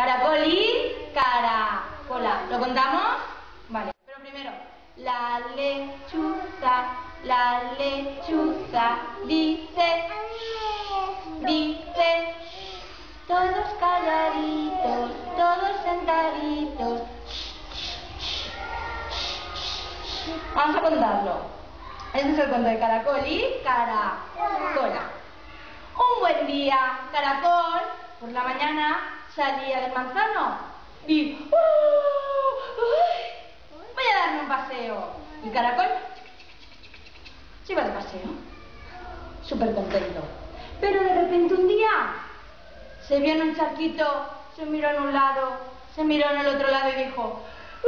Caracol y caracola. ¿Lo contamos? Vale. Pero primero, la lechuza dice, todos calladitos, todos sentaditos. Vamos a contarlo. Este es el cuento de Caracol y caracola. Un buen día, Caracol, por la mañana, salía del manzano y voy a darme un paseo. Y Caracol se iba de paseo, súper contento. Pero de repente un día se vio en un charquito, se miró en un lado, se miró en el otro lado y dijo: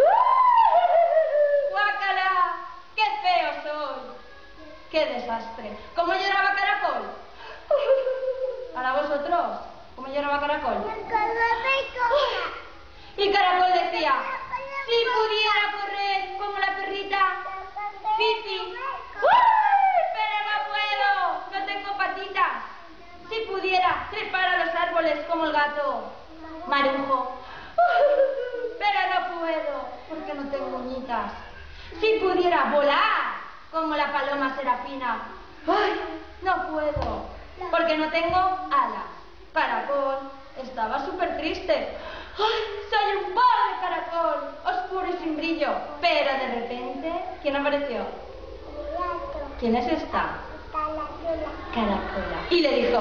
¡guácala! ¡Qué feo soy! ¡Qué desastre! ¿Cómo lloraba Caracol? ¿Para vosotros? ¿Cómo lloraba Caracol? Y Caracol decía: si pudiera correr como la perrita Fifi, pero no puedo, no tengo patitas. Si pudiera trepar a los árboles como el gato Marujo, pero no puedo porque no tengo uñitas. Si pudiera volar como la paloma Serafina, no puedo porque no tengo alas. Caracol estaba súper triste. Soy un pobre caracol, oscuro y sin brillo. Pero de repente, ¿quién apareció? ¿Quién es esta? Caracola. Y le dijo: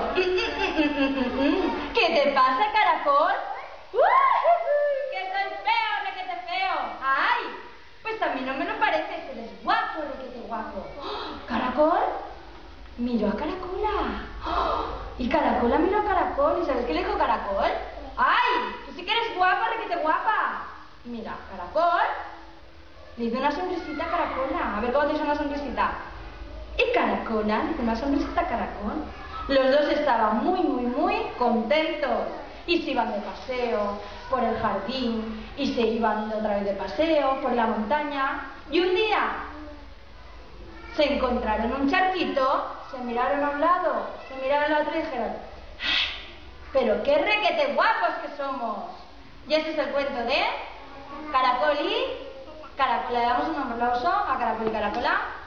¿qué te pasa, Caracol? ¡Que soy feo, requete feo! ¡Ay! Pues a mí no me lo parece, eres guapo, requete guapo. ¿Caracol? Miró a Caracola. Y Caracola miró a Caracol. ¿Y sabes qué le dijo Caracol? ¡Ay! Tú sí que eres guapa, requete guapa. Mira, Caracol le dio una sonrisita a Caracola. A ver cómo te hizo una sonrisita. Y Caracola le dio una sonrisita a Caracol. Los dos estaban muy contentos. Y se iban de paseo por el jardín. Y se iban otra vez de paseo por la montaña. Y un día se encontraron en un charquito, se miraron a un lado, se miraron al otro y dijeron: ¡ay, pero qué requete guapos que somos! Y este es el cuento de Caracol y Caracola. Le damos un aplauso a Caracol y Caracola.